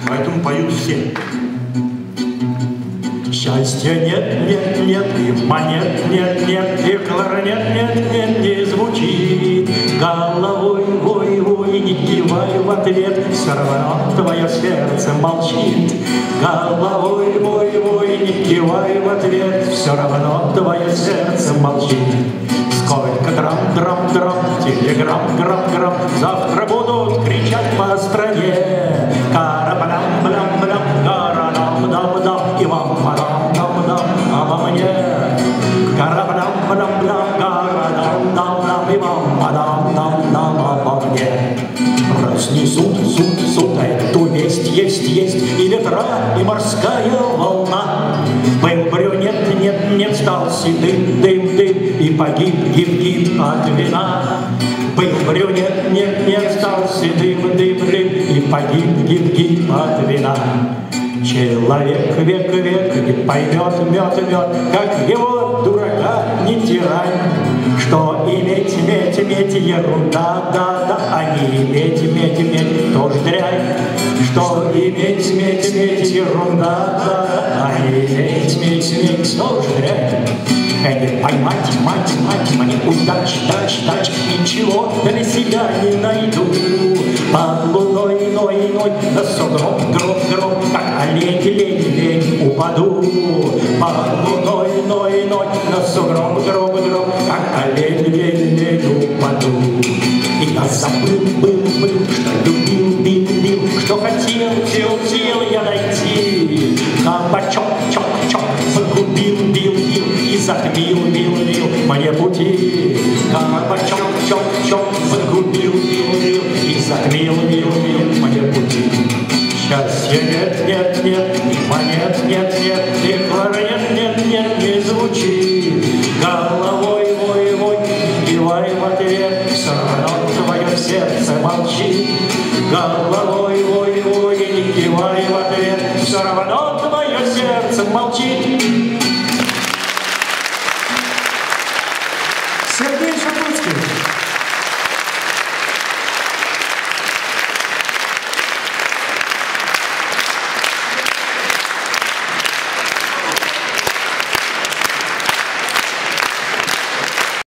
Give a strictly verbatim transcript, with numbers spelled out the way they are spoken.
поэтому поют все. Счастья нет, нет, нет, и монет нет, нет, и кларнет нет, нет, не звучит. Головой, вой, вой, не кивай в ответ, все равно твое сердце молчит. Головой, вой, вой, не кивай в ответ, все равно твое сердце молчит. Сколько драм, драм, драм, телеграмм, грамм, грамм, завтра будут кричать по стране. Кара-балям, блям, блям, кара-дам, дам, дам, и вам подам, дам, дам, обо мне. Кара-балям, блям, блям, кара-дам, дам, дам, и вам подам, дам, дам, обо мне. Разнесут, суд, суд, эту весть, есть, есть, и ветра, и морская волна. Был брюнет, нет, нет, стал седым, дым, дым, и погиб, гиб, гиб от вина. Был брюнет, нет, нет, стал седым, дым, дым, и погиб, гиб, гиб от вина. Человек век, век не поймет, мет, мет, как его дурака не тирань. Что иметь, иметь, иметь, ерунда, да, да, а не иметь, иметь, иметь, тоже дрянь. Что иметь, иметь, иметь, ерунда, да, да, а не иметь, иметь, иметь, тоже дрянь. Эй, поймать, мать, мать, мне удач, дач, дач, ничего для себя не найду. Под луной, иной, иной, на сугроб, гроб, гроб, как олень, лень, лень, упаду. Под луной, иной, иной, на сугроб, гроб, гроб, как олень, лень, лень, упаду. И я забыл, был, был, что любил, бил, бил, что хотел, хотел, хотел я найти. Кабачок, чок, чок, погубил, бил, бил, и затмил, бил, бил, мне пути. Кабачок, чок, чок, погубил, бил, бил, и затмил, бил, бил, мне пути. Счастья нет, нет, нет, и монет нет, нет, и кларнет нет, нет, не звучит. Головой, вой, вой, кивай в ответ, все равно твое сердце молчит. Головой, вой, вой, не кивай в ответ, все равно твое сердце молчит.